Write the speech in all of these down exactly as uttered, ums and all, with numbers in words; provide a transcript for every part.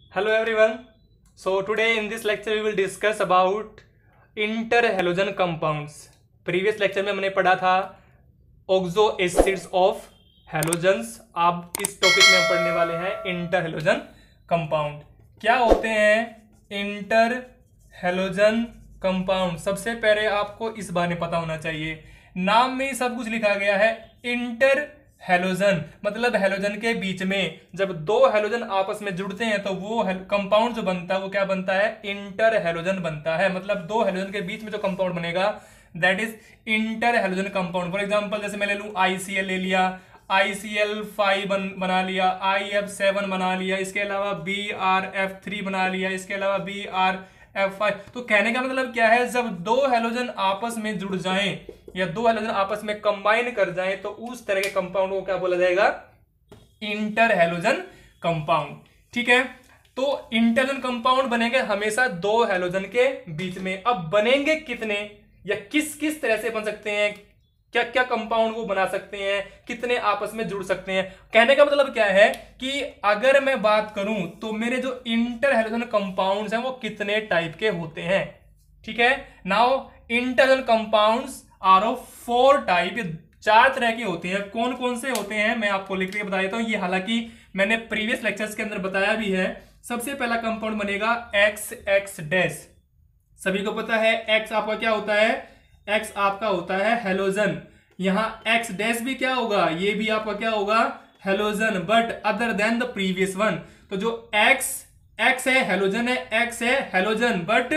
Hello everyone. So today in this lecture we will discuss about interhalogen compounds. Previous lecture में हमने पढ़ा था oxo acids of halogens. अब इस topic में हम पढ़ने वाले हैं इंटरहैलोजन कंपाउंड. क्या होते हैं इंटरहैलोजन कंपाउंड? सबसे पहले आपको इस बारे में पता होना चाहिए. नाम में ही सब कुछ लिखा गया है. इंटर हैलोजन मतलब हैलोजन के बीच में जब दो हैलोजन आपस में जुड़ते हैं तो वो कंपाउंड जो बनता है वो क्या बनता है? इंटर हैलोजन बनता है. मतलब दो हैलोजन के बीच में जो कंपाउंड बनेगा that is inter halogen compound. For example जैसे मैं ले लूं आईसीएल ले लिया, आई सी एल फाइव बन, बना लिया, आई एफ सेवन बना लिया, इसके अलावा बी आर एफ थ्री बना लिया, इसके अलावा बी आर एफ फाइव. तो कहने का मतलब क्या है? जब दो हैलोजन आपस में जुड़ जाएं या दो हैलोजन आपस में कंबाइन कर जाएं तो उस तरह के कंपाउंड को क्या बोला जाएगा? Inter halogen compound. ठीक है, तो इंटरहैलोजन कंपाउंड बनेंगे हमेशा दो हैलोजन के बीच में. अब बनेंगे कितने या किस किस तरह से बन सकते हैं, क्या क्या कंपाउंड वो बना सकते हैं, कितने आपस में जुड़ सकते हैं? कहने का मतलब क्या है कि अगर मैं बात करूं तो मेरे जो इंटर हैलोजन कंपाउंड्स हैं वो कितने टाइप के होते हैं. ठीक है, now interhalogen compounds are of four type. चार तरह के होते हैं. कौन कौन से होते हैं मैं आपको लिख के बता देता हूं. ये हालांकि मैंने प्रीवियस लेक्चर्स के अंदर बताया भी है. सबसे पहला कंपाउंड बनेगा एक्स एक्स डैश. सभी को पता है एक्स आपका क्या होता है? एक्स आपका होता है हैलोजन. यहां एक्स डैश भी क्या होगा? ये भी आपका क्या होगा? Halogen. But other than the previous one. तो जो एक्स एक्स है हैलोजन है, एक्स है halogen but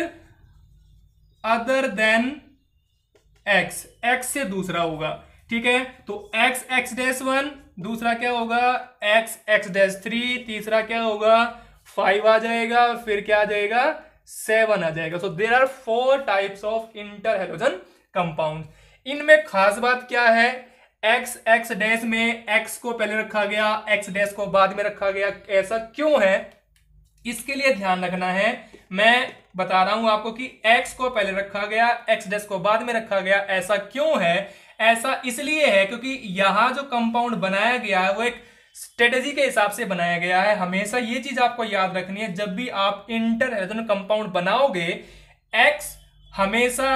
other than X, X से दूसरा होगा. ठीक है, तो एक्स एक्स डैश वन, दूसरा क्या होगा? एक्स एक्स डैश थ्री, तीसरा क्या होगा? फाइव आ जाएगा, फिर क्या आ जाएगा? सेवन आ जाएगा. So there are four types of interhalogen compound. इनमें खास बात क्या है? एक्स एक्स डैश में एक्स को पहले रखा गया, एक्स डैश को बाद में रखा गया. ऐसा क्यों है? इसके लिए ध्यान रखना है. मैं बता रहा हूं आपको कि x को पहले रखा गया, x डैश को बाद में रखा गया. ऐसा क्यों है? ऐसा इसलिए है क्योंकि यहां जो कंपाउंड बनाया गया है वो एक स्ट्रेटेजी के हिसाब से बनाया गया है. हमेशा ये चीज आपको याद रखनी है. जब भी आप इंटरहैलोजन कंपाउंड बनाओगे, x हमेशा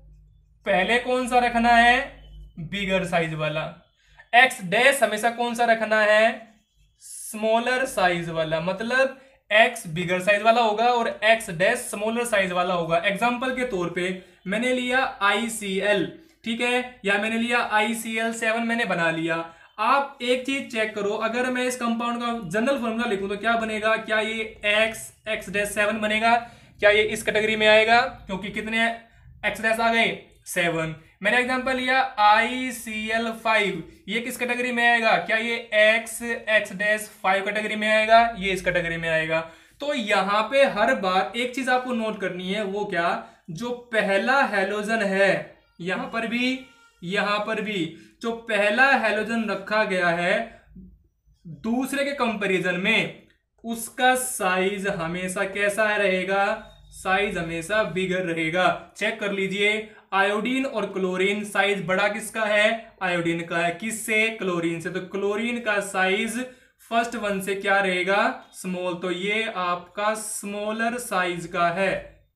पहले कौन सा रखना है? बिगर साइज वाला. x डैश हमेशा कौन सा रखना है? स्मॉलर साइज वाला. मतलब x बिगर साइज वाला होगा और x डैश स्मॉलर साइज वाला होगा. एग्जांपल के तौर पे मैंने लिया आई सी एल, ठीक है, या मैंने लिया आई सी एल सेवन मैंने बना लिया. आप एक चीज चेक करो, अगर मैं इस कंपाउंड का जनरल फॉर्मूला लिखूं तो क्या बनेगा? क्या ये x x डैश सेवन बनेगा? क्या ये इस कैटेगरी में आएगा? क्योंकि कितने x डैश आ गए? सेवन. मैंने एग्जांपल लिया आई सी एल फाइव, ये किस कैटेगरी में आएगा? क्या ये x x dash five category में आएगा? ये इस कैटेगरी में आएगा. तो यहां पे हर बार एक चीज आपको नोट करनी है. वो क्या? जो पहला हैलोजन है यहां पर भी यहां पर भी जो पहला हैलोजन रखा गया है दूसरे के कंपैरिजन में, उसका साइज हमेशा कैसा रहेगा? साइज हमेशा बिगर रहेगा. चेक कर लीजिए, आयोडीन और क्लोरीन साइज बड़ा किसका है? आयोडीन का है. किससे? क्लोरीन से. तो क्लोरीन का साइज फर्स्ट वन से क्या रहेगा? स्मॉल. तो ये आपका स्मॉलर साइज का है.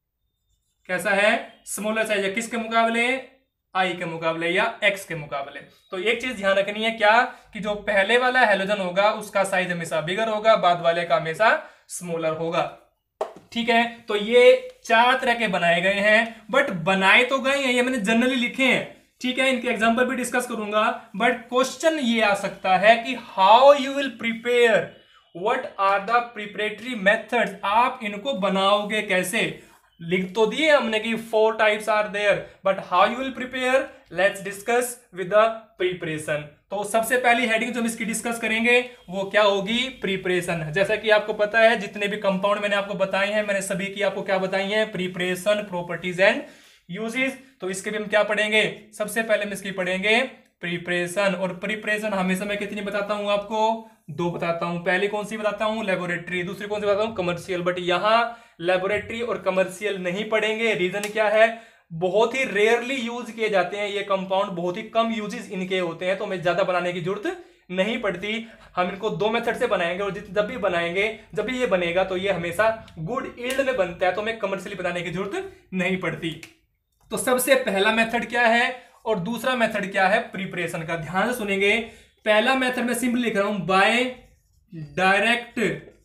कैसा है? स्मॉलर साइज है. किसके मुकाबले? आई के मुकाबले या एक्स के मुकाबले. तो एक चीज ध्यान रखनी है क्या? कि जो पहले वाला हैलोजन होगा उसका साइज हमेशा बिगर होगा, बाद वाले का हमेशा स्मॉलर होगा. ठीक है, तो ये चार तरह के बनाए गए हैं. बट बनाए तो गए हैं, ये मैंने जनरली लिखे हैं. ठीक है, इनके एग्जांपल भी डिस्कस करूंगा. बट क्वेश्चन ये आ सकता है कि how you will prepare, what are the preparatory methods. आप इनको बनाओगे कैसे? लिख तो दिए हमने कि four types are there, but how you will prepare, let's discuss with the preparation. तो सबसे पहली हेडिंग जो हम इसकी डिस्कस करेंगे वो क्या होगी? प्रिपरेशन. जैसा कि आपको पता है जितने भी कंपाउंड मैंने आपको बताए हैं, मैंने सभी की आपको क्या बताई हैं? Preparation, properties and uses. तो इसके भी हम क्या पढ़ेंगे? सबसे पहले हम इसकी पढ़ेंगे प्रिपरेशन. और प्रिपरेशन हमेशा मैं कितनी बताता हूं आपको? दो बताता हूं. पहले कौन सी बताता हूं? लेबोरेटरी. दूसरी कौन सी बताता हूं? कमर्शियल. बट यहां लेबोरेटरी और कमर्शियल नहीं पढ़ेंगे. रीजन क्या है? बहुत ही रेयरली यूज किए जाते हैं ये कंपाउंड, बहुत ही कम यूजेस इनके होते हैं, तो हमें ज्यादा बनाने की जरूरत नहीं पड़ती। हम इनको दो मेथड से बनाएंगे और जब भी बनाएंगे, जब भी ये बनेगा तो ये हमेशा गुड यील्ड में बनता है, तो हमें कमर्शियली बनाने की जरूरत नहीं पड़ती। तो सबसे पहला मेथड क्या है और दूसरा मेथड क्या है प्रिपरेशन का, ध्यान से सुनेंगे। पहला मेथड में सिंपल लिख रहा हूं by direct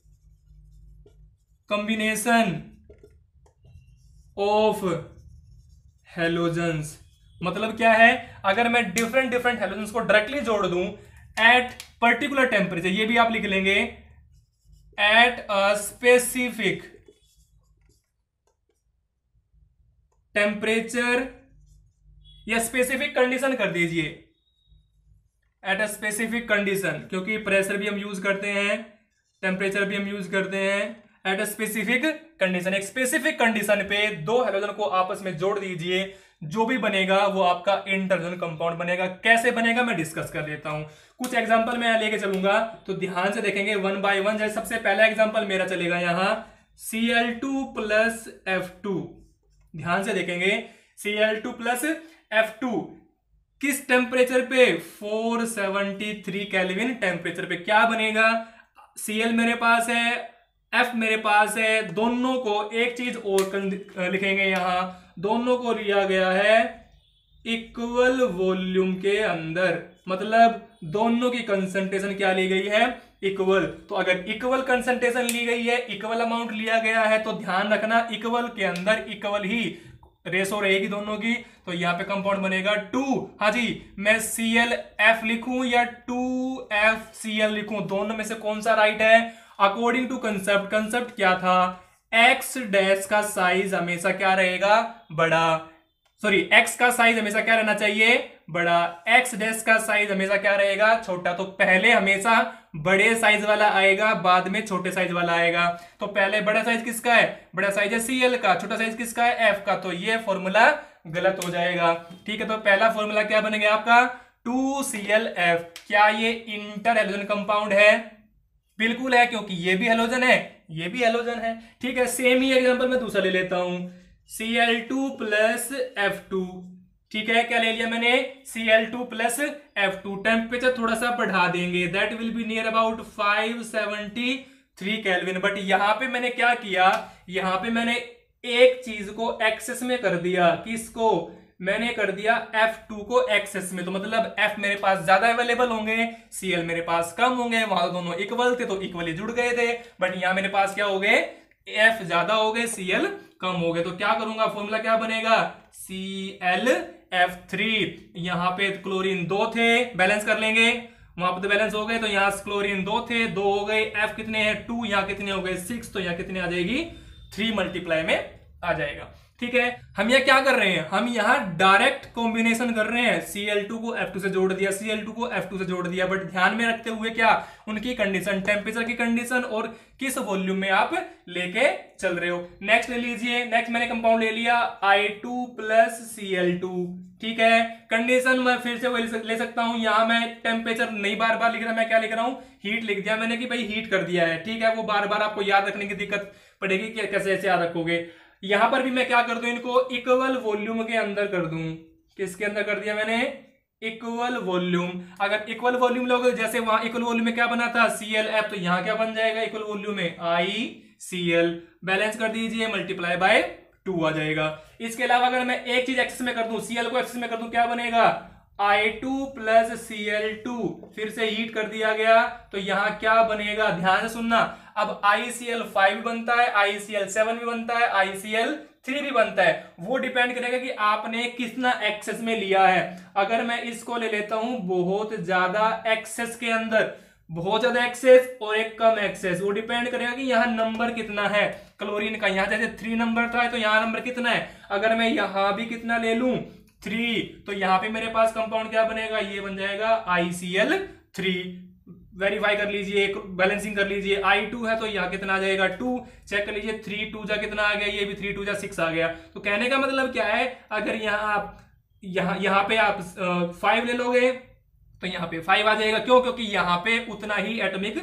combination of halogens. मतलब क्या है, अगर मैं डिफरेंट डिफरेंट हेलोजेंस को डायरेक्टली जोड़ दूं एट पर्टिकुलर टेम्परेचर, ये भी आप लिख लेंगे, एट अ स्पेसिफिक टेम्परेचर या स्पेसिफिक कंडीशन कर दीजिए, एट अ स्पेसिफिक कंडीशन, क्योंकि प्रेशर भी हम यूज करते हैं, टेम्परेचर भी हम यूज करते हैं। एट अ स्पेसिफिक कंडीशन, एक स्पेसिफिक कंडीशन पे दो हेलोजन को आपस में जोड़ दीजिए, जो भी बनेगा वो आपका इंटर हेलोजन कंपाउंड बनेगा। कैसे बनेगा मैं डिस्कस कर देता हूं, कुछ एग्जांपल मैं लेके चलूंगा, तो ध्यान से देखेंगे वन बाय वन। जैसे सबसे पहला एग्जांपल मेरा चलेगा यहां C L two plus F two. ध्यान से देखेंगे C L two plus F two किस टेम्परेचर पे, four seventy three kelvin temperature पे क्या बनेगा। Cl मेरे पास है, F मेरे पास है, दोनों को एक चीज और लिखेंगे यहां, दोनों को लिया गया है इक्वल वॉल्यूम के अंदर, मतलब दोनों की कंसंट्रेशन क्या ली गई है, इक्वल। तो अगर इक्वल कंसंट्रेशन ली गई है, इक्वल अमाउंट लिया गया है, तो ध्यान रखना इक्वल के अंदर इक्वल ही रेशो रहेगी दोनों की, तो यहां पे कंपाउंड बनेगा टू। हाँ जी, मैं सी एल एफ लिखूं या टू एफ सी एल लिखूं, दोनों में से कौन सा राइट है। अकॉर्डिंग टू कंसेप्ट, कंसेप्ट क्या था, एक्स डैश का साइज हमेशा क्या रहेगा, बड़ा, सॉरी एक्स का साइज हमेशा क्या रहना चाहिए, बड़ा, एक्स डैश का साइज हमेशा क्या रहेगा, छोटा। तो पहले हमेशा बड़े साइज वाला आएगा, बाद में छोटे साइज वाला आएगा। तो पहले बड़ा साइज किसका है, बड़ा साइज है सी एल का, छोटा साइज किसका है, एफ का। तो ये फॉर्मूला गलत हो जाएगा, ठीक है। तो पहला फॉर्मूला क्या बनेगा आपका, टू सी एल एफ। क्या ये इंटर हेलोजन कंपाउंड है, बिल्कुल है, क्योंकि ये भी हेलोजन है, ये भी हेलोजन है, ठीक है। सेम ही एग्जांपल मैं दूसरा ले लेता हूं, C L two plus F two, ठीक है। क्या ले लिया मैंने, C L two plus F two. Temperature थोड़ा सा बढ़ा देंगे, that will be near about five seventy three kelvin. But यहां पे मैंने क्या किया, यहां पे मैंने एक चीज को एक्सेस में कर दिया, किसको, मैंने कर दिया एफ टू को एक्सेस में। तो मतलब F मेरे पास ज्यादा अवेलेबल होंगे, Cl मेरे पास कम होंगे, वहां दोनों इक्वल थे तो इक्वली जुड़ गए थे। बट यहां मेरे पास क्या हो गए, F ज्यादा हो गए, Cl कम हो गए। तो क्या करूंगा, फॉर्मूला क्या बनेगा, सी एल एफ थ्री। यहां पे क्लोरीन दो थे, बैलेंस कर लेंगे, वहां पे तो बैलेंस हो गए, तो यहां क्लोरीन दो थे, दो हो गए, F कितने हैं टू, यहाँ कितने हो गए सिक्स, तो यहाँ कितने आ जाएगी थ्री मल्टीप्लाई में आ जाएगा, ठीक है। हम यह क्या कर रहे हैं, हम यहां डायरेक्ट कॉम्बिनेशन कर रहे हैं, सी एल टू को एफ टू से जोड़ दिया, सी एल टू को एफ टू से जोड़ दिया, बट ध्यान में रखते हुए क्या, उनकी कंडीशन, टेम्परेचर की कंडीशन और किस वॉल्यूम में आप लेके चल रहे हो। नेक्स्ट ले लीजिए, नेक्स्ट मैंने कंपाउंड ले लिया I two plus C L two, ठीक है। कंडीशन मैं फिर से वही ले सकता हूं, यहां मैं टेम्परेचर नहीं बार बार लिख रहा, मैं क्या लिख रहा हूं, हीट लिख दिया मैंने कि भाई हीट कर दिया है, ठीक है। वो बार बार आपको याद रखने की दिक्कत पड़ेगी कि कैसे ऐसे याद रखोगे। यहां पर भी मैं क्या कर दूं, इनको इक्वल वॉल्यूम के अंदर कर दूं, किसके अंदर कर दिया मैंने, इक्वल वॉल्यूम। अगर इक्वल वॉल्यूम लोगे, जैसे वहां इक्वल वॉल्यूम में क्या बना था, सी एल एफ, तो यहां क्या बन जाएगा इक्वल वॉल्यूम में, आई सी एल, बैलेंस कर दीजिए, मल्टीप्लाई बाय टू आ जाएगा। इसके अलावा अगर मैं एक चीज एक्सेस में कर दूं, सीएल को एक्सेस में कर दूं, क्या बनेगा, I two plus C L two, फिर से हीट कर दिया गया, तो यहां क्या बनेगा, ध्यान से सुनना। अब आई सी एल फाइव भी बनता है, आई सी एल सेवन भी बनता है, आई सी एल थ्री भी बनता है, वो डिपेंड करेगा कि आपने कितना एक्सेस में लिया है। अगर मैं इसको ले लेता हूं बहुत ज्यादा एक्सेस के अंदर, बहुत ज्यादा एक्सेस और एक कम एक्सेस, वो डिपेंड करेगा कि यहाँ नंबर कितना है क्लोरीन का। यहाँ जैसे थ्री नंबर था तो यहाँ नंबर कितना है, अगर मैं यहाँ भी कितना ले लूं थ्री, तो यहाँ पे मेरे पास कंपाउंड क्या बनेगा, ये बन जाएगा I C L three. Verify कर लीजिए, बैलेंसिंग कर लीजिए, आई टू है तो यहाँ कितना आ जाएगा टू, चेक कर लीजिए, थ्री टू जा कितना आ गया, ये भी थ्री टू जा सिक्स आ गया। तो कहने का मतलब क्या है, अगर यहाँ आप यहाँ यहाँ पे आप फाइव ले लोगे तो यहाँ पे फाइव आ जाएगा, क्यों, क्योंकि यहाँ पे उतना ही एटॉमिक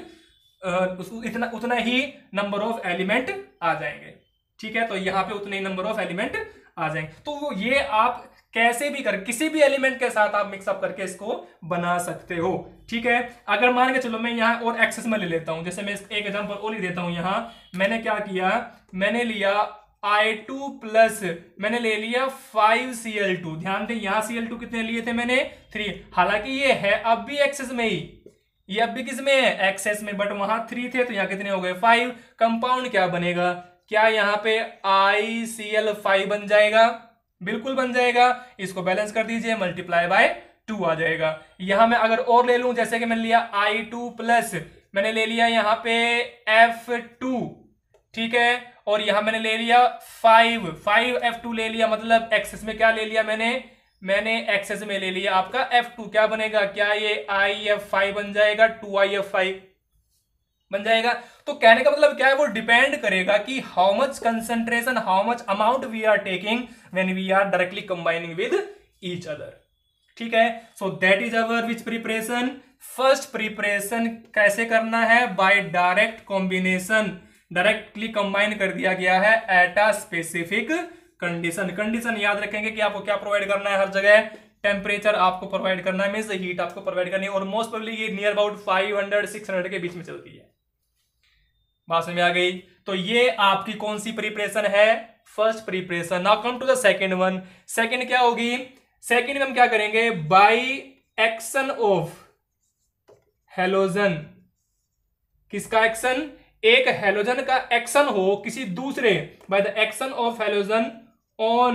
इतना उतना ही नंबर ऑफ एलिमेंट आ जाएंगे, ठीक है। तो यहाँ पे उतने ही नंबर ऑफ एलिमेंट आ जाएंगे। तो वो ये आप कैसे भी कर किसी भी एलिमेंट के साथ आप मिक्सअप करके इसको बना सकते हो। ठीक है, अगर मान के चलो मैं यहाँ और एक्सेस में ले लेता हूं, जैसे मैं एक एग्जांपल और लिख देता हूं। यहाँ मैंने क्या किया, मैंने लिया आई टू प्लस मैंने ले लिया फाइव सी एल टू। ध्यान दें यहाँ सी एल टू कितने लिए थे मैंने, थ्री। हालांकि ये है अब भी एक्सेस में ही, ये अब भी किस में है, एक्सेस में, बट वहां थ्री थे तो यहाँ कितने हो गए, फाइव। कंपाउंड क्या बनेगा, क्या यहाँ पे आई सी एल फाइव बन जाएगा, बिल्कुल बन जाएगा। इसको बैलेंस कर दीजिए, मल्टीप्लाई बाय टू आ जाएगा। यहां मैं अगर और ले लूं, जैसे कि मैंने लिया आई टू प्लस मैंने ले लिया यहाँ पे एफ टू, ठीक है, और यहां मैंने ले लिया फाइव फाइव एफ टू ले लिया, मतलब एक्सेस में क्या ले लिया मैंने मैंने एक्सेस में ले लिया आपका एफ टू। क्या बनेगा, क्या ये आई एफ फाइव बन जाएगा, टू आई एफ फाइव बन जाएगा। तो कहने का मतलब क्या है, वो डिपेंड करेगा कि how much concentration, how much amount we are taking when we are directly combining with each other. ठीक है, so that is our which preparation, first preparation कैसे करना है, by direct combination, directly combine कर दिया गया है at a specific condition. Condition याद रखेंगे कि आपको क्या प्रोवाइड करना है, हर जगह टेम्परेचर आपको प्रोवाइड करना है, मींस हीट आपको प्रोवाइड करनी है, और मोस्ट प्रोबेबली ये near about five hundred six hundred के बीच में चलती है। बात समझ में आ गई। तो ये आपकी कौन सी प्रिपरेशन है, first preparation. Now come to the second one. Second क्या होगी, सेकंड में हम क्या करेंगे, बाय एक्शन ऑफ हेलोजन। किसका एक्शन, एक हेलोजन का एक्शन हो किसी दूसरे, by the action of halogen on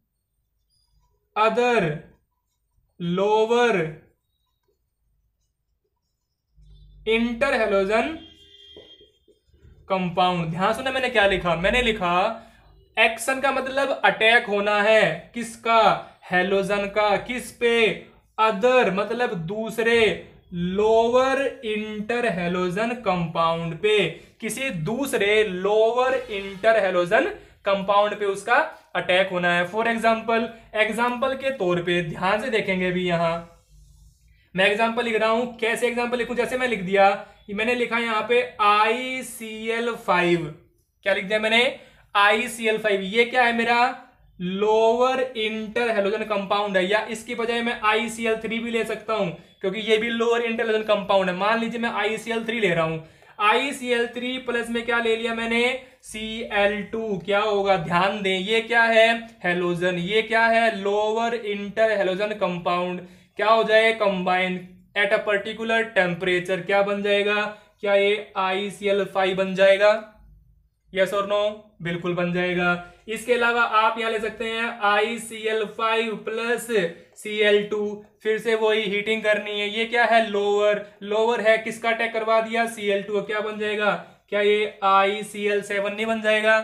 other lower inter halogen compound. ध्यान सुना मैंने क्या लिखा, मैंने लिखा एक्शन का मतलब अटैक होना है, किसका, हेलोजन का, किस पे, अदर मतलब दूसरे, लोअर इंटर हेलोजन कंपाउंड पे, किसी दूसरे लोअर इंटर हेलोजन कंपाउंड पे उसका अटैक होना है। फॉर एग्जांपल, एग्जांपल के तौर पे ध्यान से देखेंगे भी, यहां मैं एग्जांपल लिख रहा हूं, कैसे एग्जांपल लिखूं, जैसे मैं लिख दिया, मैंने लिखा यहां पे आई सी एल फाइव। क्या लिख दिया मैंने, आई सी एल फाइव। ये क्या है मेरा, लोअर इंटर हेलोजन कंपाउंड है, या इसकी बजाय मैं आई सी एल थ्री भी ले सकता हूं, क्योंकि ये भी लोअर इंटर हेलोजन कंपाउंड है। मान लीजिए मैं आई सी एल थ्री ले रहा हूं, I C L three plus में क्या ले लिया मैंने, सी एल टू। क्या होगा, ध्यान दें, ये क्या है, हेलोजन, ये क्या है, लोअर इंटर हेलोजन कंपाउंड। क्या हो जाए, combine at a particular temperature. क्या बन जाएगा, क्या ये आई सी एल फाइव बन जाएगा, यस और नो, बिल्कुल बन जाएगा। इसके अलावा आप यहां ले सकते हैं I C L five plus C L two, फिर से वही हीटिंग करनी है, ये क्या है, लोअर, लोअर है, किसका अटैक करवा दिया, सी एल टू। क्या बन जाएगा, क्या ये आई सी एल सेवन नहीं बन जाएगा,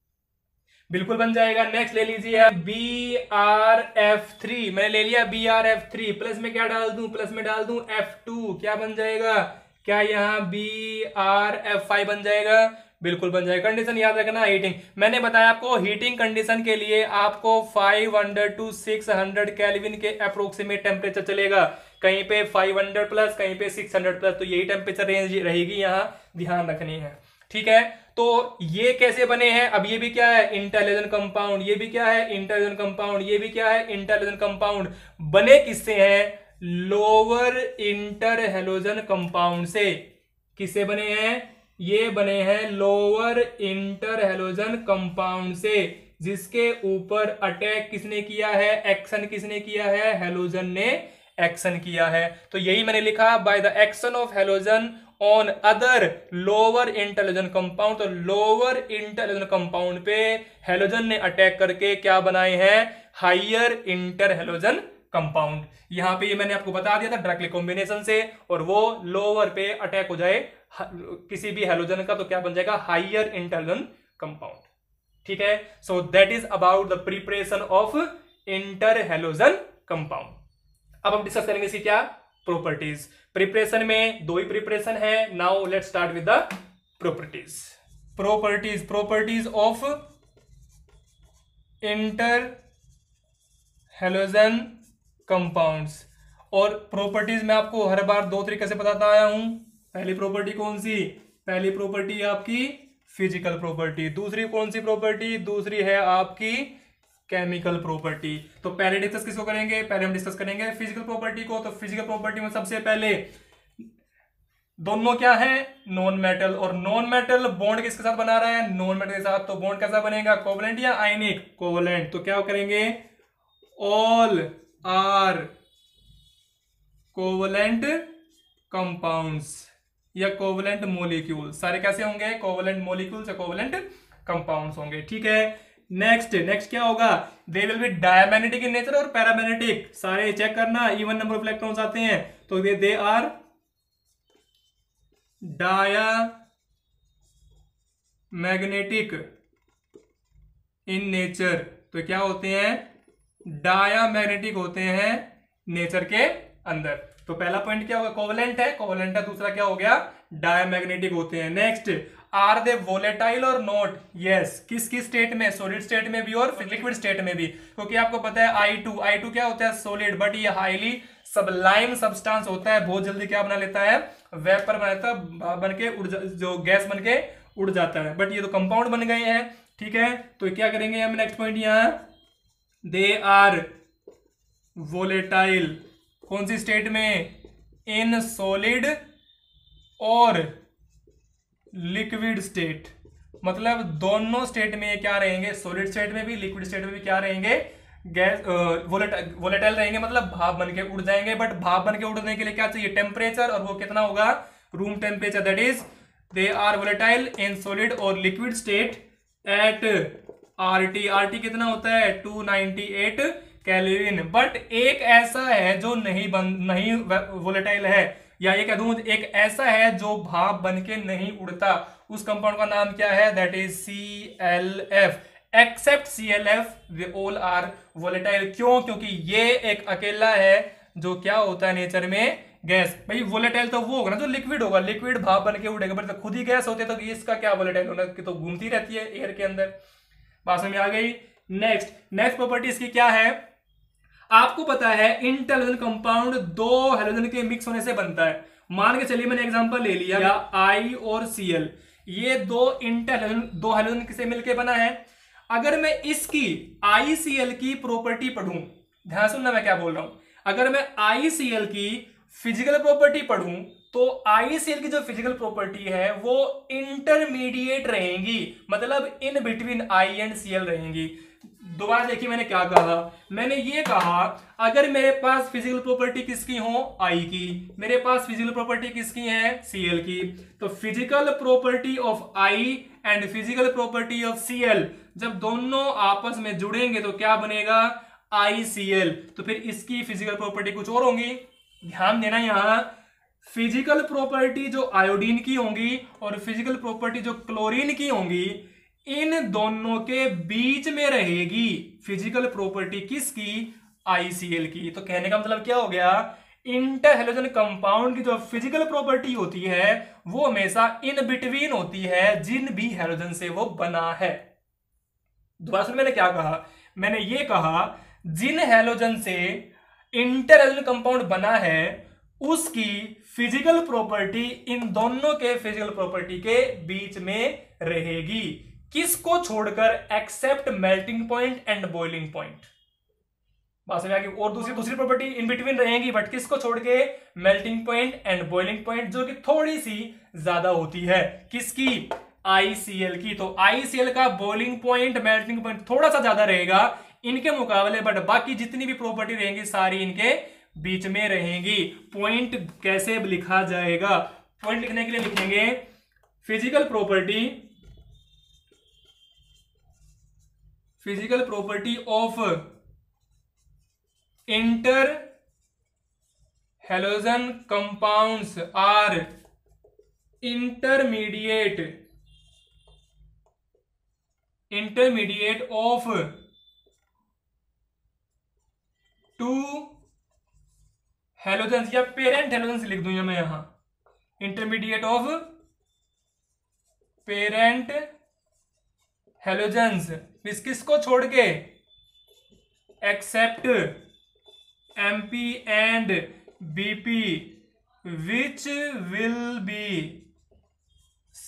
बिल्कुल बन जाएगा। नेक्स्ट ले लीजिए बी आर एफ थ्री, मैंने ले लिया B R F three, plus में क्या डाल दूं, प्लस में डाल दूं एफ टू। क्या बन जाएगा, क्या यहाँ बी आर एफ फाइव बन जाएगा, बिल्कुल बन जाएगा। कंडीशन याद रखना, हीटिंग मैंने बताया आपको, हीटिंग कंडीशन के लिए आपको five hundred to six hundred kelvin के अप्रोक्सीमेट टेम्परेचर चलेगा, कहीं पे फाइव हंड्रेड प्लस, कहीं पे सिक्स हंड्रेड प्लस, तो यही टेम्परेचर रेंज रहेगी, यहाँ ध्यान रखनी है। ठीक है, तो ये कैसे बने हैं, अब ये भी क्या है, इंटरहेलोजन कंपाउंड, ये भी क्या है, इंटरहेलोजन कंपाउंड, ये भी क्या है, इंटरहेलोजन कंपाउंड। बने किससे हैं, लोअर इंटरहेलोजन कंपाउंड से। किससे बने हैं, ये बने हैं लोअर इंटरहेलोजन कंपाउंड से, जिसके ऊपर अटैक किसने किया है, एक्शन किसने किया है, हेलोजन ने एक्शन किया है। तो यही मैंने लिखा, by the action of halogen on other lower interhalogen compound. तो लोअर इंटरहेलोजन कंपाउंड पे हेलोजन ने अटैक करके क्या बनाए हैं, हाइयर इंटरहेलोजन कंपाउंड। यहां पे ये मैंने आपको बता दिया था डायरेक्टली कॉम्बिनेशन से, और वो लोअर पे अटैक हो जाए किसी भी हेलोजन का, तो क्या बन जाएगा, हाइयर इंटरहेलोजन कंपाउंड। ठीक है, so that is about the preparation of interhalogen compound. अब हम डिस्कस करेंगे इसकी क्या, प्रॉपर्टीज। प्रिपरेशन में दो ही प्रिपरेशन है। Now let's start with the properties. Properties properties of inter halogen compounds. और प्रॉपर्टीज में आपको हर बार दो तरीके से बताता आया हूं। पहली प्रॉपर्टी कौन सी, पहली प्रॉपर्टी आपकी फिजिकल प्रॉपर्टी, दूसरी कौन सी प्रॉपर्टी, दूसरी है आपकी केमिकल प्रॉपर्टी। तो पहले डिस्कस किसको करेंगे, पहले हम डिस्कस करेंगे फिजिकल प्रॉपर्टी को। तो फिजिकल प्रॉपर्टी में सबसे पहले दोनों क्या है, नॉन मेटल, और नॉन मेटल बॉन्ड किसके साथ बना रहा है, नॉन मेटल के साथ। तो बॉन्ड कैसा बनेगा, कोवलेंट या आयनिक, कोवलेंट। तो क्या करेंगे, ऑल आर कोवलेंट कंपाउंड्स या कोवलेंट मोलिक्यूल, सारे कैसे होंगे, कोवलेंट मोलिक्यूल्स या कोवलेंट कंपाउंड्स होंगे। ठीक है, नेक्स्ट नेक्स्ट क्या होगा, they will be diamagnetic in nature और पैरामैग्नेटिक। सारे चेक करना, इवन नंबर ऑफ इलेक्ट्रॉन्स आते हैं तो they they are diamagnetic in nature. तो क्या होते हैं, डायामैग्नेटिक होते हैं नेचर के अंदर। तो पहला पॉइंट क्या होगा, कोवलेंट है, कोवलेंट है। दूसरा क्या हो गया, डायामैग्नेटिक होते हैं। नेक्स्ट, आर दे वोलेटाइल और नॉट, यस, किस किस स्टेट में, सॉलिड स्टेट में भी और लिक्विड स्टेट में भी। क्योंकि आपको पता है आई टू आई टू क्या होता है, सॉलिड, बट ये हाईली सबलाइम सब्सटेंस होता है, बहुत जल्दी क्या बना लेता है, वेपर बना लेता है, बन के उड़, जो गैस बन के उड़ जाता है। बट ये तो कंपाउंड बन गए हैं। ठीक है, तो क्या करेंगे हम, नेक्स्ट पॉइंट यहां, दे आर वोलेटाइल, कौन सी स्टेट में, इन सॉलिड और लिक्विड स्टेट। मतलब दोनों स्टेट में क्या रहेंगे, सॉलिड स्टेट में भी लिक्विड स्टेट में भी क्या रहेंगे, गैस वोलेटाइल रहेंगे, मतलब भाप बन के उड़ जाएंगे। बट भाप बन के उड़ने के लिए क्या चाहिए, टेम्परेचर, और वो कितना होगा, room temperature. That is they are volatile in solid और liquid state at RT. RT कितना होता है, two ninety eight kelvin. But एक ऐसा है जो नहीं बन नहीं वोलेटाइल है, या ये कह दूं एक ऐसा है जो भाप बन के नहीं उड़ता, उस कंपाउंड का नाम क्या है, that is C L F. Except C L F they all are volatile. क्यों, क्योंकि ये एक अकेला है जो क्या होता है नेचर में, गैस। भाई वोलेटाइल तो वो होगा ना जो लिक्विड होगा, लिक्विड भाप बन के उड़ेगा, बट तो खुद ही गैस होते तो इसका क्या वोलेटाइल होना, कि तो घूमती रहती है एयर के अंदर। बात में आ गई। नेक्स्ट नेक्स्ट प्रॉपर्टी इसकी क्या है, आपको पता है इंटर हेलोजन कंपाउंड दो हेलोजन के मिक्स होने से बनता है। मान के चलिए मैंने एग्जांपल ले लिया, या आई और सी एल, ये दो इंटर हेलोजन दो हेलोजन किसे मिलके बना है। अगर मैं इसकी आई सी एल की प्रॉपर्टी पढ़ूं, ध्यान सुनना मैं क्या बोल रहा हूं, अगर मैं आई सी एल की फिजिकल प्रॉपर्टी पढ़ूं तो आई सी एल की जो फिजिकल प्रॉपर्टी है वो इंटरमीडिएट रहेंगी, मतलब in between I and C L रहेंगी। दोबारा देखिए मैंने क्या कहा, मैंने ये कहा अगर मेरे पास फिजिकल प्रॉपर्टी किसकी हो, आई की, मेरे पास फिजिकल प्रॉपर्टी किसकी है, सीएल की। तो physical property of I and physical property of CL जब दोनों आपस में जुड़ेंगे तो क्या बनेगा, आई सी एल। तो फिर इसकी फिजिकल प्रॉपर्टी कुछ और होंगी। ध्यान देना, यहां फिजिकल प्रॉपर्टी जो आयोडीन की होंगी और फिजिकल प्रॉपर्टी जो क्लोरीन की होंगी, इन दोनों के बीच में रहेगी फिजिकल प्रॉपर्टी किसकी, आई सी एल की। तो कहने का मतलब क्या हो गया, इंटर हेलोजन कंपाउंड की जो फिजिकल प्रॉपर्टी होती है वो हमेशा इन बिटवीन होती है जिन भी हेलोजन से वो बना है। दोबारा सुन, मैंने क्या कहा, मैंने ये कहा जिन हेलोजन से इंटर हेलोजन कंपाउंड बना है उसकी फिजिकल प्रॉपर्टी इन दोनों के फिजिकल प्रॉपर्टी के बीच में रहेगी, किसको छोड़कर, except melting point and boiling point. बात समझ आ गई। और दूसरी दूसरी प्रॉपर्टी इन बिटवीन रहेंगी, बट किसको छोड़ के, melting point and boiling point, जो कि थोड़ी सी ज्यादा होती है, किसकी, आई सी एल की। तो आई सी एल का बॉइलिंग पॉइंट, मेल्टिंग पॉइंट थोड़ा सा ज्यादा रहेगा इनके मुकाबले, बट बाकी जितनी भी प्रॉपर्टी रहेंगी सारी इनके बीच में रहेंगी। पॉइंट कैसे लिखा जाएगा, पॉइंट लिखने के लिए लिखेंगे physical property physical property of inter halogen compounds are intermediate intermediate of two halogen, या पेरेंट हेलोजन लिख दूंगा मैं यहां, इंटरमीडिएट ऑफ पेरेंट हेलोजेंस, किस किसको छोड़ के, except MP and BP which will be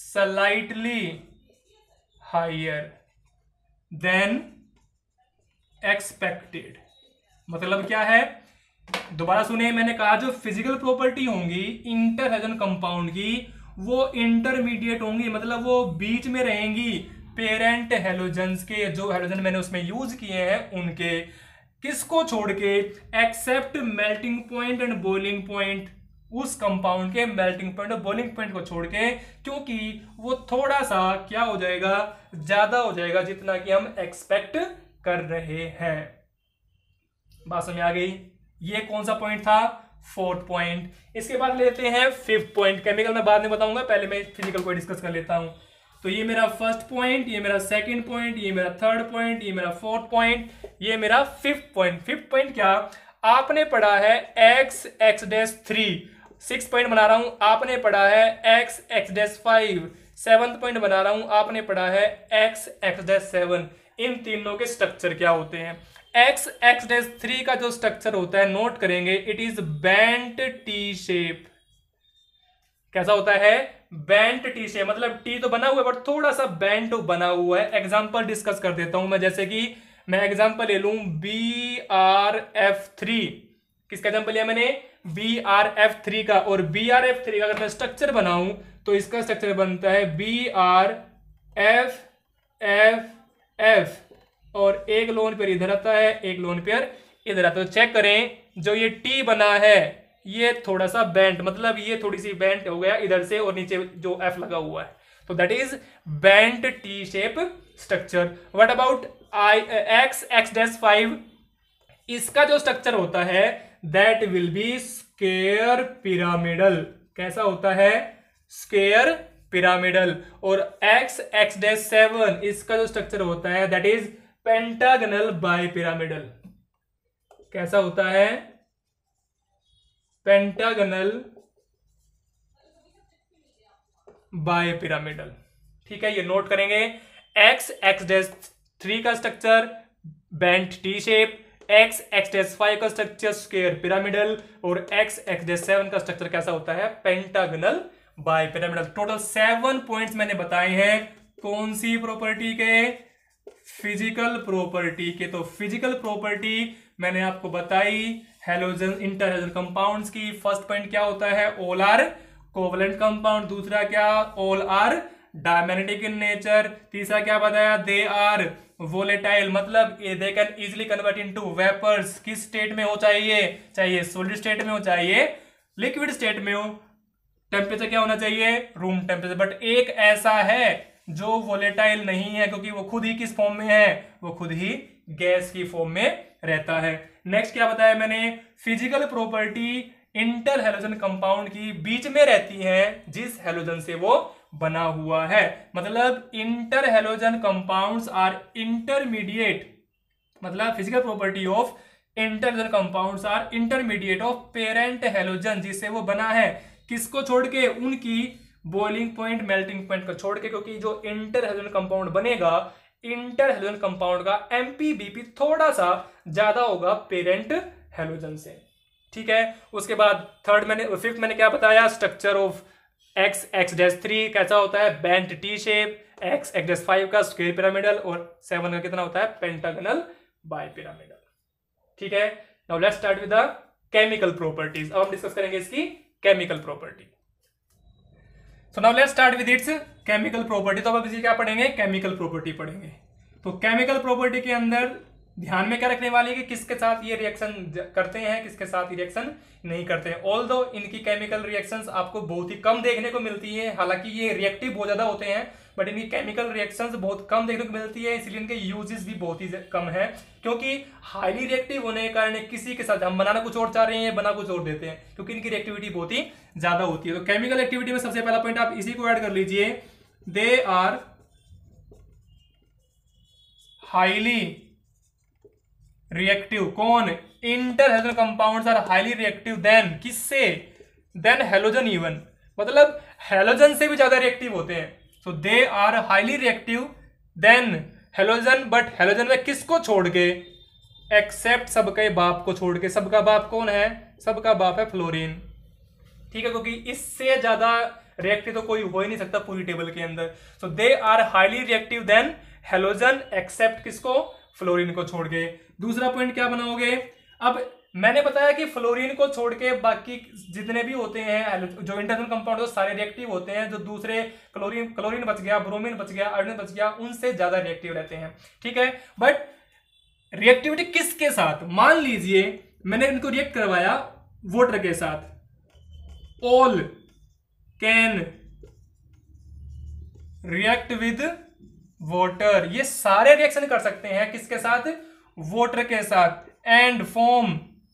slightly higher than expected. मतलब क्या है, दोबारा सुने, मैंने कहा जो फिजिकल प्रॉपर्टी होंगी इंटर हेलोजन कंपाउंड की वो इंटरमीडिएट होंगी, मतलब वो बीच में रहेंगी पेरेंट हेलोजन्स के, जो हेलोजन मैंने उसमें यूज किए हैं उनके, किसको छोड़ के, except melting point and boiling point, उस कंपाउंड के मेल्टिंग पॉइंट और बॉइलिंग पॉइंट को छोड़ के, क्योंकि वो थोड़ा सा क्या हो जाएगा, ज्यादा हो जाएगा जितना कि हम एक्सपेक्ट कर रहे हैं। बात समझ आ गई? ये कौन सा पॉइंट था, फोर्थ पॉइंट। इसके बाद लेते हैं फिफ्थ पॉइंट। केमिकल में बाद में बताऊंगा, पहले मैं फिजिकल को डिस्कस कर लेता हूं। तो ये मेरा फर्स्ट पॉइंट, ये मेरा सेकंड पॉइंट, ये मेरा थर्ड पॉइंट, ये मेरा फोर्थ पॉइंट, ये मेरा फिफ्थ पॉइंट। फिफ्थ पॉइंट क्या, आपने पढ़ा है X X dash three, six point बना रहा हूं, आपने पढ़ा है X X dash five, seventh point बना रहा हूं, आपने पढ़ा है एक्स एक्स डैश सेवन। इन तीनों के स्ट्रक्चर क्या होते हैं। एक्स एक्स डैश थ्री का जो स्ट्रक्चर होता है, नोट करेंगे, it is bent T shape. कैसा होता है, बेंट टी शेप, मतलब टी तो बना हुआ है बट थोड़ा सा बेंट बना हुआ है। एग्जांपल डिस्कस कर देता हूं मैं, जैसे कि मैं एग्जांपल ले लूं बी आर एफ थ्री। किसका एग्जांपल लिया मैंने, बी आर एफ थ्री का। और बी आर एफ थ्री का अगर मैं स्ट्रक्चर बनाऊं तो इसका स्ट्रक्चर बनता है B R F F F, और एक लोन पेयर इधर आता है, एक लोन पेयर इधर आता है। तो चेक करें, जो ये टी बना है ये थोड़ा सा बेंट, मतलब ये थोड़ी सी बेंट हो गया इधर से, और नीचे जो एफ लगा हुआ है, तो that is bent T shape structure. What about I X X dash five, इसका जो स्ट्रक्चर होता है that will be square pyramidal. कैसा होता है, स्क्वायर पिरामिडल। और एक्स एक्स डैश सेवन, इसका जो स्ट्रक्चर होता है that is pentagonal bipyramidal. कैसा होता है, पेंटागनल बाय पिरामिडल। ठीक है, ये नोट करेंगे। एक्स एक्स डैश थ्री का structure bent T shape, X X dash five का स्ट्रक्चर स्क्वायर पिरामिडल, और एक्स एक्स डैश सेवन का स्ट्रक्चर कैसा होता है, pentagonal bipyramidal. Total seven points मैंने बताए हैं, कौन सी प्रॉपर्टी के, फिजिकल प्रॉपर्टी के। तो फिजिकल प्रॉपर्टी मैंने आपको बताई हेलोजन इंटर हेलोजन कंपाउंड्स की। फर्स्ट पॉइंट क्या होता है, ऑल आर कोवलेंट कंपाउंड। दूसरा क्या, all are diamagnetic in nature. तीसरा क्या बताया, दे आर वोलेटाइल, मतलब they can easily convert into vapours. किस स्टेट में हो, चाहिए चाहिए सॉलिड स्टेट में हो, चाहिए लिक्विड स्टेट में हो। टेम्परेचर क्या होना चाहिए, रूम टेम्परेचर। बट एक ऐसा है जो वोलेटाइल नहीं है, क्योंकि वो खुद ही किस फॉर्म में है, वो खुद ही गैस की फॉर्म में रहता है। नेक्स्ट क्या बताया मैंने, physical property inter halogen compound की बीच में रहती है जिस हेलोजन से वो बना हुआ है। मतलब inter halogen compounds are intermediate, मतलब physical property of inter halogen compounds are intermediate of parent halogen, जिससे वो बना है। किसको छोड़ के, उनकी बॉइलिंग पॉइंट मेल्टिंग पॉइंट को छोड़ के, क्योंकि जो इंटर हेलोजन कंपाउंड बनेगा, इंटर हेलोजन कंपाउंड का एमपीबीपी थोड़ा सा ज्यादा होगा पेरेंट हेलोजन से। ठीक है, उसके बाद थर्ड मैंने फिफ्थ मैंने क्या बताया, structure of X X dash three कैसा होता है, bent T shape, X X dash five का स्क्वायर पिरामिडल, और सेवन का कितना होता है, पेंटागनल बाय पिरामिडल। ठीक है, now let's start with the chemical properties. अब हम डिस्कस करेंगे इसकी chemical property. So now let's start with its chemical property. तो अब इसी क्या पढ़ेंगे, केमिकल प्रॉपर्टी पढ़ेंगे। तो केमिकल प्रॉपर्टी के अंदर ध्यान में क्या रखने वाली है कि किसके साथ ये रिएक्शन करते हैं, किसके साथ रिएक्शन नहीं करते हैं। ऑल्दो इनकी केमिकल रिएक्शंस आपको बहुत ही कम देखने को मिलती है, हालांकि ये रिएक्टिव बहुत ज्यादा होते हैं, बट इनकी केमिकल रिएक्शंस बहुत कम देखने को मिलती है, इसलिए इनके यूजेस भी बहुत ही कम है। क्योंकि हाईली रिएक्टिव होने के कारण किसी के साथ हम बनाना कुछ और चाह रहे हैं, बना कुछ और देते हैं, क्योंकि इनकी रिएक्टिविटी बहुत ही ज्यादा होती है। तो केमिकल एक्टिविटी में सबसे पहला पॉइंट आप इसी को ऐड कर लीजिए, दे आर हाईली रिएक्टिव। कौन, inter halogen compounds are highly reactive than, किससे, देन हेलोजन इवन, मतलब हेलोजन से भी ज्यादा रिएक्टिव होते हैं। So they are highly reactive than halogen, but halogen में किसको छोड़ के, एक्सेप्ट सबके बाप को छोड़ के। सबका बाप कौन है, सबका बाप है फ्लोरीन। ठीक है, क्योंकि इससे ज्यादा रिएक्टिव तो कोई हो ही नहीं सकता पूरी टेबल के अंदर। So they are highly reactive than halogen except किसको, फ्लोरीन को छोड़ के। दूसरा पॉइंट क्या बनाओगे, अब मैंने बताया कि फ्लोरीन को छोड़ के बाकी जितने भी होते हैं जो इंटरनल कंपाउंड सारे रिएक्टिव होते हैं, जो दूसरे क्लोरीन क्लोरीन बच गया, ब्रोमीन बच गया, आयोडीन बच गया, उनसे ज्यादा रिएक्टिव रहते हैं, ठीक है। बट रिएक्टिविटी किसके साथ, मान लीजिए मैंने इनको रिएक्ट करवाया वाटर के साथ, all can react with water, ये सारे रिएक्शन कर सकते हैं किसके साथ, वाटर के साथ, एंड फॉर्म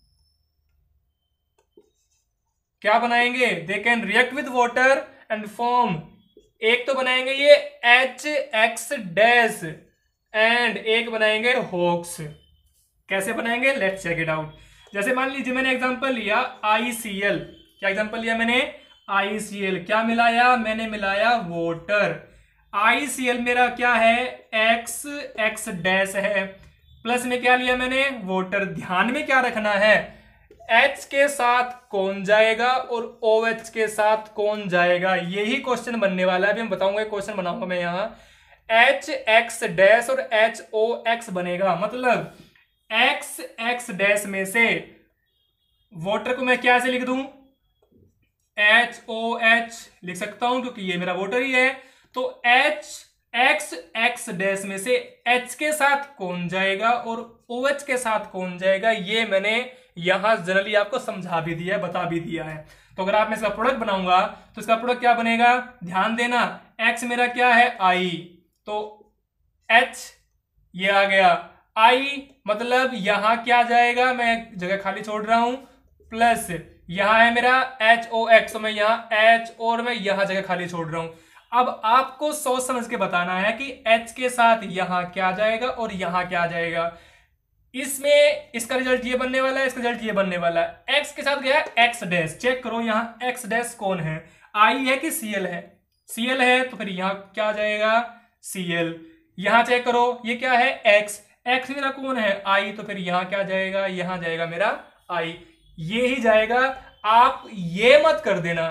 क्या बनाएंगे, they can react with water and form, एक तो बनाएंगे ये एच एक्स डैश एंड एक बनाएंगे होक्स। कैसे बनाएंगे, लेट्स चेक इट आउट। जैसे मान लीजिए मैंने एग्जांपल लिया आई सी एल, क्या एग्जांपल लिया मैंने, आई सी एल, क्या मिलाया मैंने, मिलाया वाटर। आई सी एल मेरा क्या है, एक्स एक्स डैश है, प्लस में क्या लिया मैंने, वाटर। ध्यान में क्या रखना है, H के साथ कौन जाएगा और OH के साथ कौन जाएगा, यही क्वेश्चन बनने वाला है। अभी मैं बताऊंगा, क्वेश्चन बनाऊंगा मैं यहाँ, एच एक्स डैश और एच ओ एक्स बनेगा, मतलब एक्स एक्स डैश में से वाटर को मैं क्या से लिख दूं, एच ओ एच लिख सकता हूं क्योंकि ये मेरा वाटर ही है। तो एच एक्स एक्स डैश में से H के साथ कौन जाएगा और OH के साथ कौन जाएगा, ये मैंने यहां जनरली आपको समझा भी दिया है, बता भी दिया है। तो अगर आप मैं इसका प्रोडक्ट बनाऊंगा तो इसका प्रोडक्ट क्या बनेगा, ध्यान देना, X मेरा क्या है I, तो H ये आ गया, I मतलब यहां क्या जाएगा, मैं जगह खाली छोड़ रहा हूं, प्लस यहां है मेरा एच ओ एक्स, तो मैं यहां H और मैं यहां जगह खाली छोड़ रहा हूं। अब आपको सोच समझ के बताना है कि H के साथ यहां क्या जाएगा और यहां क्या जाएगा। इसमें इसका रिजल्ट ये बनने वाला है, इसका रिजल्ट ये बनने वाला है। X के साथ गया एक्स डैश, चेक करो यहाँ X डैश कौन है, I है कि Cl है, Cl है, तो फिर यहाँ क्या जाएगा, Cl। यहां चेक करो ये क्या है, X, X मेरा कौन है, I, तो फिर यहाँ क्या जाएगा, यहां जाएगा मेरा I, ये ही जाएगा। आप ये मत कर देना,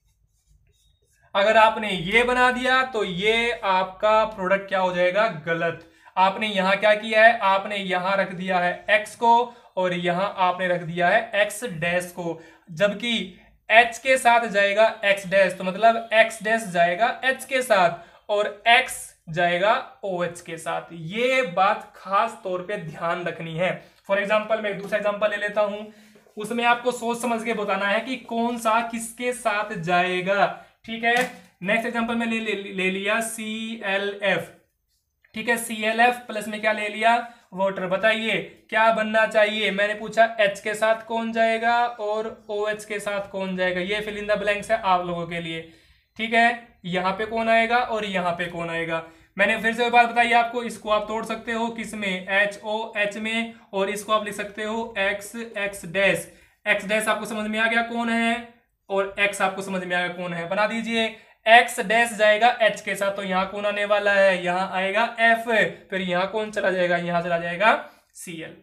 अगर आपने ये बना दिया तो ये आपका प्रोडक्ट क्या हो जाएगा, गलत। आपने यहां क्या किया है, आपने यहां रख दिया है x को और यहां आपने रख दिया है x डैश को, जबकि h के साथ जाएगा x डैश, तो मतलब x डैश जाएगा h के साथ और x जाएगा OH के साथ। ये बात खास तौर पे ध्यान रखनी है। फॉर एग्जांपल मैं एक दूसरा एग्जांपल ले लेता हूं, उसमें आपको सोच समझ के बताना है कि कौन सा किसके साथ जाएगा, ठीक है। नेक्स्ट एग्जांपल में ले, ले, ले लिया सी एल एफ, ठीक है, सी एल एफ प्लस में क्या ले लिया, वाटर। बताइए क्या बनना चाहिए, मैंने पूछा H के साथ कौन जाएगा और OH के साथ कौन जाएगा, ये फिल इन द ब्लैंक्स है आप लोगों के लिए, ठीक है। यहाँ पे कौन आएगा और यहाँ पे कौन आएगा। मैंने फिर से बात बताई आपको, इसको आप तोड़ सकते हो किस में, एच ओ एच में, और इसको आप लिख सकते हो X X dash. X dash आपको समझ में आ गया कौन है और एक्स आपको समझ में आ गया कौन है, बना दीजिए। एक्स डैश जाएगा एच के साथ, तो यहाँ कौन आने वाला है, यहाँ आएगा एफ, फिर यहाँ कौन चला जाएगा, यहाँ चला जाएगा सी एल।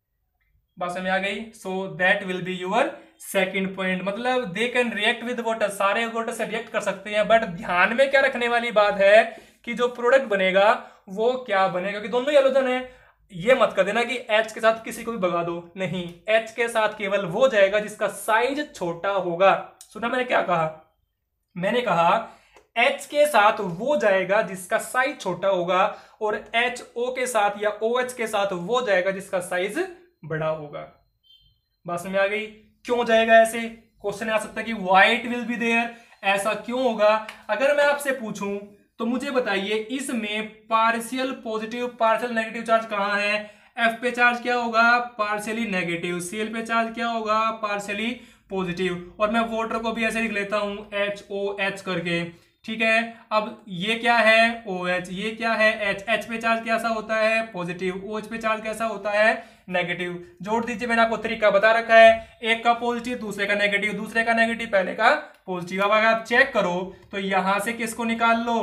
बात समझ में आ गई। So that will be your second point, मतलब they can react with water, सारे वाटर से रिएक्ट कर सकते हैं, बट ध्यान में क्या रखने वाली बात है कि जो प्रोडक्ट बनेगा वो क्या बनेगा, कि दोनों हैलोजन है। ये मत कर देना कि H के साथ किसी को भी भगा दो, नहीं, H के साथ केवल वो जाएगा जिसका साइज छोटा होगा। सुना मैंने क्या कहा, मैंने कहा H के साथ वो जाएगा जिसका साइज छोटा होगा और H O के साथ या OH के साथ वो जाएगा जिसका साइज बड़ा होगा। बात समझ में आ गई। क्यों जाएगा ऐसे, क्वेश्चन आ सकता है कि why it will be there, ऐसा क्यों होगा। अगर मैं आपसे पूछूं तो मुझे बताइए इसमें partial positive partial negative charge कहां है, F पे चार्ज क्या होगा, पार्शियली नेगेटिव, Cl पे चार्ज क्या होगा, पार्शियली पॉजिटिव, और मैं वाटर को भी ऐसे लिख लेता हूं एच ओ एच करके, ठीक है। अब ये क्या है OH, ये क्या है H, H पे चार्ज कैसा होता है पॉजिटिव, OH पे चार्ज कैसा होता है नेगेटिव। जोड़ दीजिए, मैंने आपको तरीका बता रखा है, एक का पॉजिटिव दूसरे का नेगेटिव, दूसरे का नेगेटिव पहले का पॉजिटिव। अब अगर आप चेक करो तो यहां से किसको निकाल लो,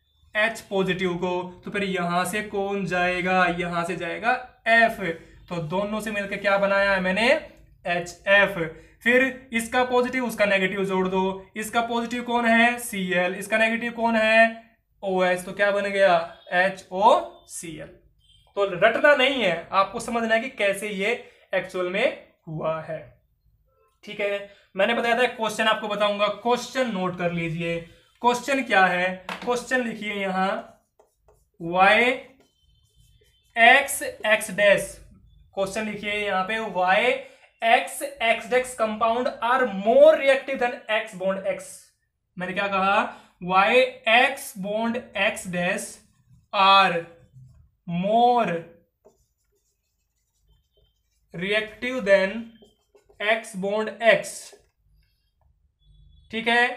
H पॉजिटिव को, तो फिर यहां से कौन जाएगा, यहां से जाएगा F, तो दोनों से मिलकर क्या बनाया है मैंने एच एफ। फिर इसका पॉजिटिव उसका नेगेटिव जोड़ दो, इसका पॉजिटिव कौन है Cl, इसका नेगेटिव कौन है OH, तो क्या बन गया एच ओ सी एल। तो रटना नहीं है, आपको समझना है कि कैसे ये एक्चुअल में हुआ है। ठीक है, मैंने बताया था क्वेश्चन आपको बताऊंगा, क्वेश्चन नोट कर लीजिए। क्वेश्चन क्या है, क्वेश्चन लिखिए यहां y x x dash, question लिखिए यहां पे y x x dash compound are more reactive than x bond x। मैंने क्या कहा, y x bond x dash are more reactive than x bond x। ठीक है,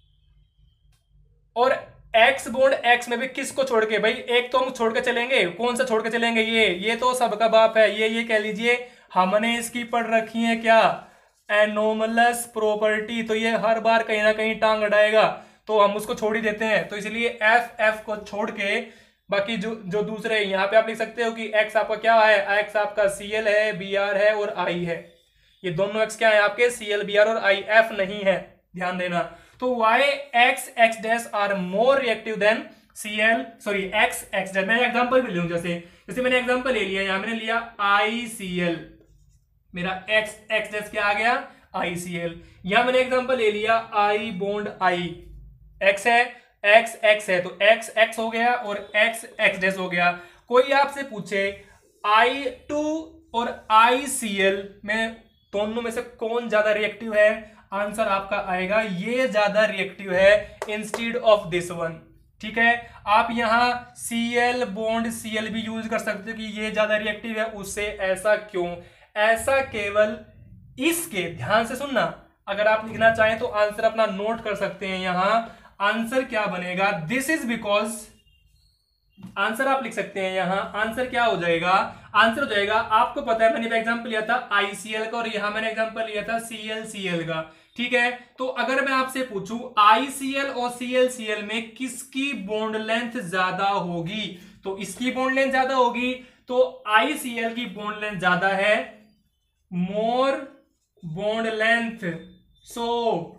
और x बॉन्ड x में भी किसको छोड़ के, भाई एक तो हम छोड़ के चलेंगे, कौन सा छोड़ के चलेंगे, ये ये तो सबका बाप है, ये ये कह लीजिए हमने इसकी पढ़ रखी है क्या, एनोमलस प्रॉपर्टी, तो ये हर बार कहीं ना कहीं टांग अड़ाएगा, तो हम उसको छोड़ ही देते हैं। तो इसलिए एफ एफ को छोड़ के बाकी जो जो दूसरे, यहां पे आप लिख सकते हो कि x आपका क्या है, x आपका सी एल है, बी आर है और I है। ये दोनों x क्या है आपके, सी एल, बी आर और I, f नहीं है, ध्यान देना। तो y x x dash are more reactive than C L, sorry x x dash. मैं एग्जांपल भी लूं, जैसे जैसे मैंने एग्जांपल ले लिया, यहां मैंने लिया I C L, मेरा x x डैश क्या आ गया, I C L। यहां मैंने एग्जांपल ले लिया I बॉन्ड I, x है, x x है, तो x x हो गया और x x डैश हो गया। कोई आपसे पूछे I टू और I C L में दोनों में से कौन ज्यादा रिएक्टिव है, आंसर आपका आएगा ये ज्यादा रिएक्टिव है इंस्टेड ऑफ दिस वन। ठीक है, आप यहां Cl बॉन्ड Cl भी यूज कर सकते हो कि ये ज्यादा रिएक्टिव है उससे, ऐसा क्यों, ऐसा केवल इसके, ध्यान से सुनना, अगर आप लिखना चाहें तो आंसर अपना नोट कर सकते हैं। यहां आंसर क्या बनेगा, दिस इज बिकॉज, आंसर आप लिख सकते हैं यहां, आंसर क्या हो जाएगा, आंसर हो जाएगा, आपको पता है मैंने एग्जांपल लिया था I C L का और यहां मैंने एग्जांपल लिया था C L C L का। ठीक है, तो अगर मैं आपसे पूछूं I C L और C L C L में किसकी बॉन्ड लेंथ ज्यादा होगी, तो इसकी बॉन्ड लेंथ ज्यादा होगी, तो I C L की बॉन्ड लेंथ ज्यादा है, more bond length, so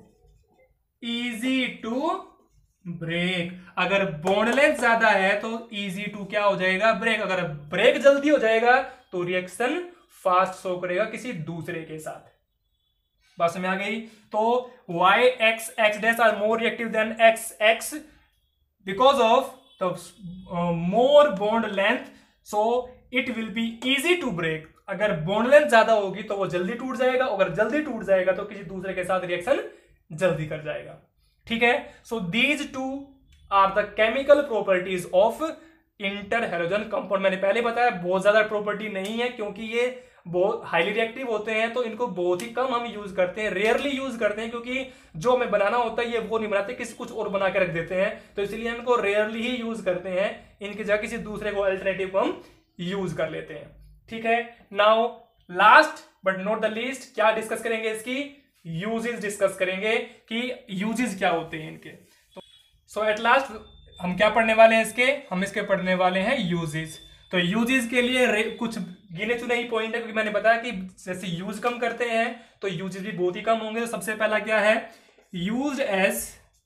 easy to break. अगर बॉन्ड लेंथ ज्यादा है तो इजी टू क्या हो जाएगा, ब्रेक। अगर ब्रेक जल्दी हो जाएगा तो रिएक्शन फास्ट शो करेगा किसी दूसरे के साथ। बात समझ आ गई। तो y x x dash are more reactive than x x because of the more bond length, so it will be easy to break. अगर बॉन्ड लेंथ ज्यादा होगी तो वो जल्दी टूट जाएगा, अगर जल्दी टूट जाएगा तो किसी दूसरे के साथ रिएक्शन जल्दी कर जाएगा। ठीक है, so these two are the chemical properties of inter halogen compound. मैंने पहले बताया बहुत ज्यादा प्रॉपर्टी नहीं है क्योंकि ये बहुत हाईली रिएक्टिव होते हैं, तो इनको बहुत ही कम हम यूज करते हैं, रेयरली यूज करते हैं, क्योंकि जो हमें बनाना होता है ये वो नहीं बनाते, किसी कुछ और बना के रख देते हैं, तो इसलिए इनको रेयरली ही यूज करते हैं, इनकी जगह किसी दूसरे को अल्टरनेटिव को हम यूज कर लेते हैं। ठीक है, now last but not the least क्या डिस्कस करेंगे, इसकी यूजेस डिस्कस करेंगे कि यूजेस क्या होते हैं इनके। तो सो एट लास्ट हम क्या पढ़ने वाले हैं इसके, हम इसके पढ़ने वाले हैं यूजेस। तो यूजेस के लिए कुछ गिने चुने ही पॉइंट है, क्योंकि मैंने बताया कि जैसे यूज कम करते हैं तो यूजेस भी बहुत ही कम होंगे। तो सबसे पहला क्या है, use as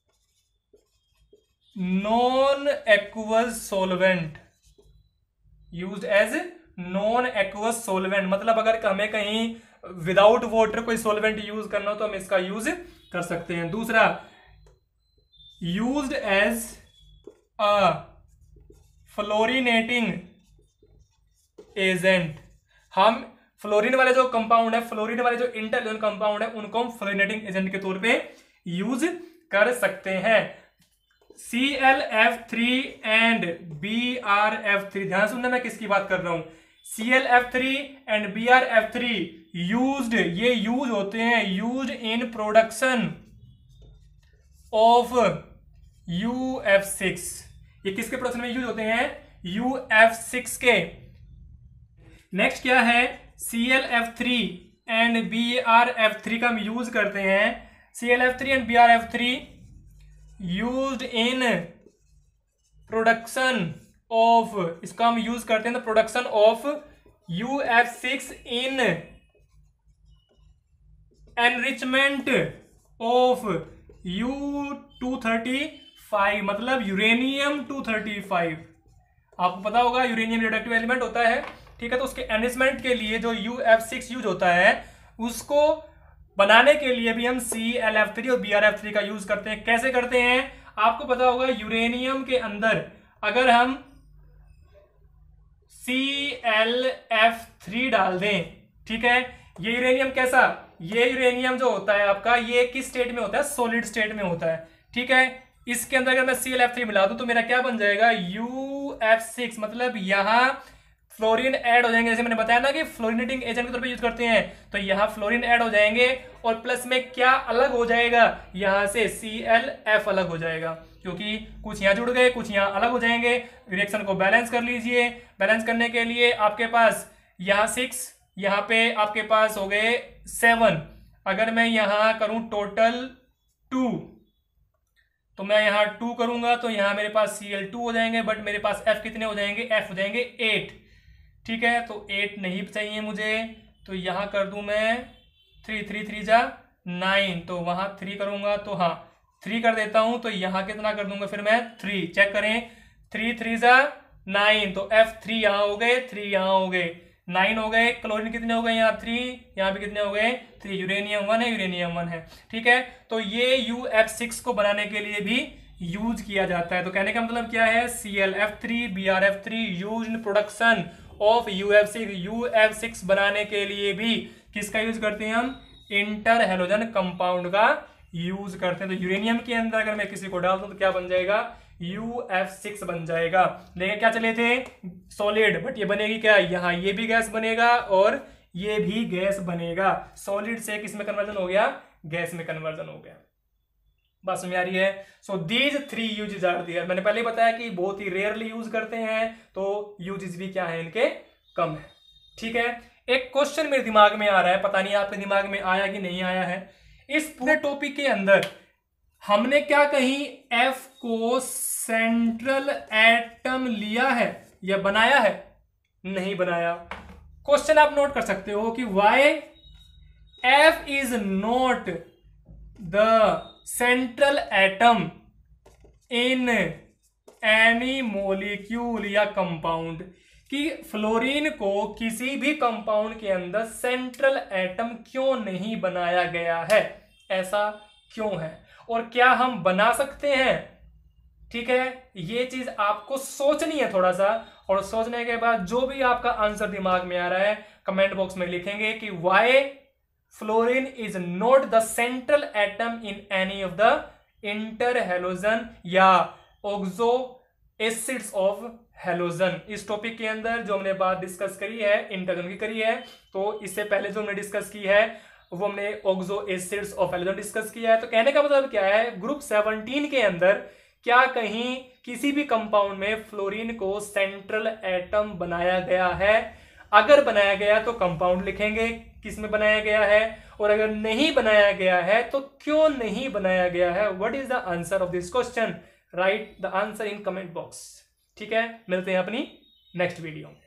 non aqueous solvent, use as non aqueous solvent, मतलब अगर हमें कहीं विदाउट वाटर कोई सोलवेंट यूज करना हो तो हम इसका यूज कर सकते हैं। दूसरा, used as a fluorinating agent, हम फ्लोरीन वाले जो कंपाउंड है, फ्लोरीन वाले जो इंटर कंपाउंड है, उनको हम फ्लोरिनेटिंग एजेंट के तौर पे यूज कर सकते हैं। C L F three and B R F three, ध्यान सुनना मैं किसकी बात कर रहा हूं, C L F three and B R F three used, ये यूज होते हैं, use in production of U F six, ये किसके प्रोडक्शन में यूज होते हैं, यू एफ सिक्स के। नेक्स्ट क्या है, C L F three and B R F three का हम यूज करते हैं, C L F three and B R F three used in production of, इसका हम यूज करते हैं the production of U F six in enrichment of U two thirty five, मतलब uranium two thirty five. आपको पता होगा uranium radioactive element होता है, ठीक है। तो उसके एनरिचमेंट के लिए जो यू एफ सिक्स यूज होता है, उसको बनाने के लिए भी हम सी एल एफ थ्री और बी आर एफ थ्री का यूज करते हैं। कैसे करते हैं आपको पता होगा, यूरेनियम के अंदर अगर हम सी एल एफ थ्री डाल दें, ठीक है, ये यूरेनियम कैसा, ये यूरेनियम जो होता है आपका, ये किस स्टेट में होता है, सॉलिड स्टेट में होता है, ठीक है। इसके अंदर अगर मैं सी एल एफ थ्री मिला दूं तो मेरा क्या बन जाएगा, यू एफ सिक्स, मतलब यहां फ्लोरीन ऐड हो जाएंगे। जैसे मैंने बताया ना कि फ्लोरिनेटिंग एजेंट के तौर पे यूज करते हैं, तो यहां फ्लोरीन ऐड हो जाएंगे और प्लस में क्या अलग हो जाएगा, यहां से सी एल एफ अलग हो जाएगा, क्योंकि कुछ यहां जुड़ गए, कुछ यहां अलग हो जाएंगे। रिएक्शन को बैलेंस कर लीजिए। बैलेंस करने के लिए आपके पास यहां सिक्स, यहां पे आपके पास हो गए सेवन। अगर मैं यहां करूं टोटल टू, तो मैं यहां टू करूंगा तो यहां मेरे पास सी एल टू हो जाएंगे, बट मेरे पास एफ कितने हो जाएंगे, एफ हो जाएंगे एट, ठीक है। तो एट नहीं चाहिए मुझे, तो यहां कर दूं मैं थ्री, थ्री थ्री जा नाइन, तो वहां थ्री करूंगा तो हाँ थ्री कर देता हूं, तो यहां कितना कर दूंगा फिर मैं थ्री। चेक करें, थ्री थ्री जा नाइन, तो एफ थ्री यहां हो गए, थ्री यहां हो गए, नाइन हो गए। क्लोरीन कितने हो गए, यहाँ थ्री, यहाँ भी कितने हो गए थ्री। यूरेनियम वन है, यूरेनियम वन है, ठीक है। तो ये यू एफ सिक्स को बनाने के लिए भी यूज किया जाता है। तो कहने का मतलब क्या है, C L F three, B R F three use in production of U F six. U F six बनाने के लिए भी किसका यूज करते हैं हम, इंटर हेलोजन कंपाउंड का यूज करते हैं। तो यूरेनियम के अंदर अगर मैं किसी को डाल दूं तो क्या बन जाएगा, यू एफ सिक्स बन जाएगा। लेकिन क्या चले थे, सॉलिड, बट ये बनेगी क्या, यहाँ ये भी गैस बनेगा और ये भी गैस बनेगा। सॉलिड से किस में कन्वर्जन हो गया, गैस में कन्वर्जन हो गया। बात समझ आ रही है। So these three uses are there. मैंने पहले बताया कि बहुत ही रेयरली यूज करते हैं, तो यूजेस भी क्या है इनके, कम है, ठीक है। एक क्वेश्चन मेरे दिमाग में आ रहा है, पता नहीं आपके दिमाग में आया कि नहीं आया है। इस पूरे टॉपिक के अंदर हमने क्या कहीं एफ को सेंट्रल एटम लिया है या बनाया है, नहीं बनाया। क्वेश्चन आप नोट कर सकते हो कि why F is not the central atom in any molecule या कंपाउंड, कि फ्लोरीन को किसी भी कंपाउंड के अंदर सेंट्रल एटम क्यों नहीं बनाया गया है, ऐसा क्यों है, और क्या हम बना सकते हैं, ठीक है। ये चीज आपको सोचनी है थोड़ा सा, और सोचने के बाद जो भी आपका आंसर दिमाग में आ रहा है कमेंट बॉक्स में लिखेंगे कि why fluorine is not the central atom in any of the interhalogen या ऑक्सो एसिड्स ऑफ हेलोजन। इस टॉपिक के अंदर जो हमने बात डिस्कस करी है इंटरजन की करी है, तो इससे पहले जो हमने डिस्कस की है वो हमने oxo acids of halogen discuss किया है। तो कहने का मतलब क्या है, ग्रुप सेवनटीन के अंदर क्या कहीं किसी भी कंपाउंड में फ्लोरीन को सेंट्रल एटम बनाया गया है, अगर बनाया गया तो कंपाउंड लिखेंगे किस में बनाया गया है, और अगर नहीं बनाया गया है तो क्यों नहीं बनाया गया है। What is the answer of this question, write the answer in comment box, ठीक है। मिलते हैं अपनी नेक्स्ट वीडियो।